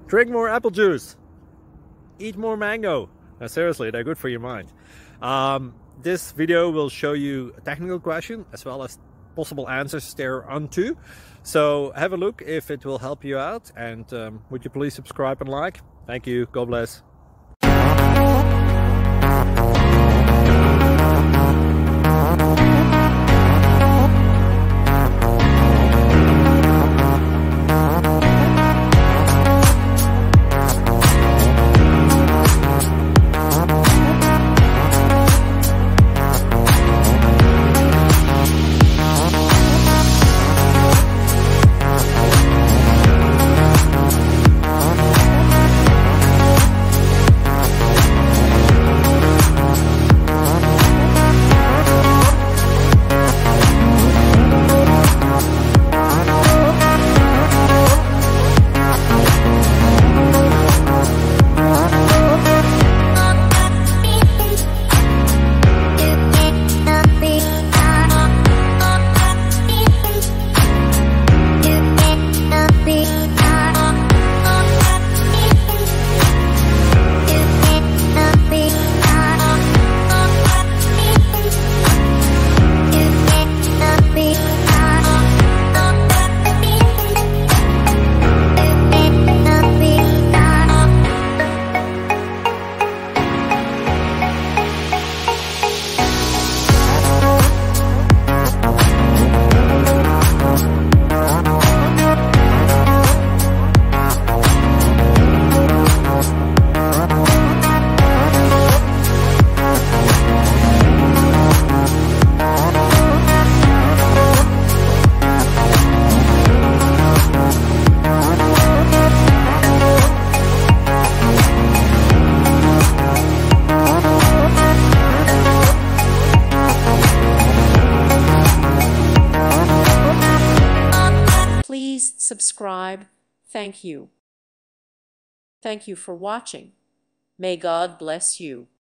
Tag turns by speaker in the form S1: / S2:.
S1: Drink more apple juice. Eat more mango. Now, seriously, they're good for your mind. This video will show you a technical question as well as possible answers thereunto. So have a look if it will help you out, and would you please subscribe and like? Thank you. God bless.
S2: Please subscribe. Thank you. Thank you for watching. May God bless you.